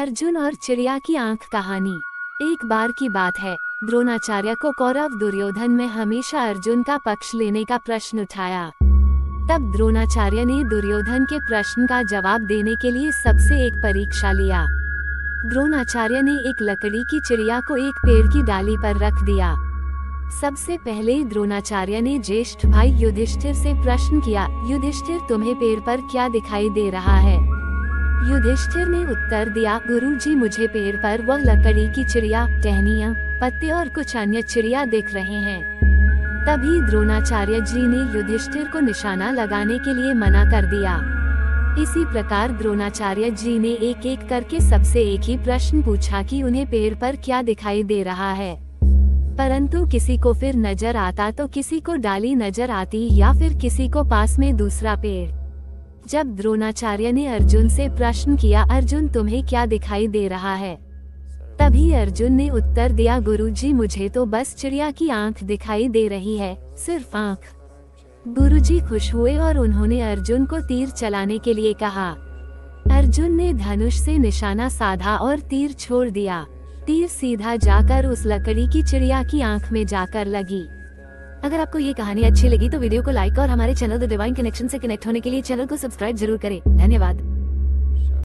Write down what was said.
अर्जुन और चिड़िया की आंख कहानी। एक बार की बात है, द्रोणाचार्य को कौरव दुर्योधन में हमेशा अर्जुन का पक्ष लेने का प्रश्न उठाया। तब द्रोणाचार्य ने दुर्योधन के प्रश्न का जवाब देने के लिए सबसे एक परीक्षा लिया। द्रोणाचार्य ने एक लकड़ी की चिड़िया को एक पेड़ की डाली पर रख दिया। सबसे पहले द्रोणाचार्य ने ज्येष्ठ भाई युधिष्ठिर से प्रश्न किया, युधिष्ठिर तुम्हें पेड़ पर क्या दिखाई दे रहा है? युधिष्ठिर ने उत्तर दिया, गुरुजी मुझे पेड़ पर वह लकड़ी की चिड़िया, टहनियाँ, पत्ते और कुछ अन्य चिड़िया दिख रहे हैं। तभी द्रोणाचार्य जी ने युधिष्ठिर को निशाना लगाने के लिए मना कर दिया। इसी प्रकार द्रोणाचार्य जी ने एक एक करके सबसे एक ही प्रश्न पूछा कि उन्हें पेड़ पर क्या दिखाई दे रहा है। परंतु किसी को फिर नजर आता तो किसी को डाली नजर आती या फिर किसी को पास में दूसरा पेड़। जब द्रोणाचार्य ने अर्जुन से प्रश्न किया, अर्जुन तुम्हें क्या दिखाई दे रहा है? तभी अर्जुन ने उत्तर दिया, गुरुजी मुझे तो बस चिड़िया की आंख दिखाई दे रही है, सिर्फ आंख। गुरुजी खुश हुए और उन्होंने अर्जुन को तीर चलाने के लिए कहा। अर्जुन ने धनुष से निशाना साधा और तीर छोड़ दिया। तीर सीधा जाकर उस लकड़ी की चिड़िया की आंख में जाकर लगी। अगर आपको ये कहानी अच्छी लगी तो वीडियो को लाइक और हमारे चैनल द डिवाइन कनेक्शन से कनेक्ट होने के लिए चैनल को सब्सक्राइब जरूर करें। धन्यवाद।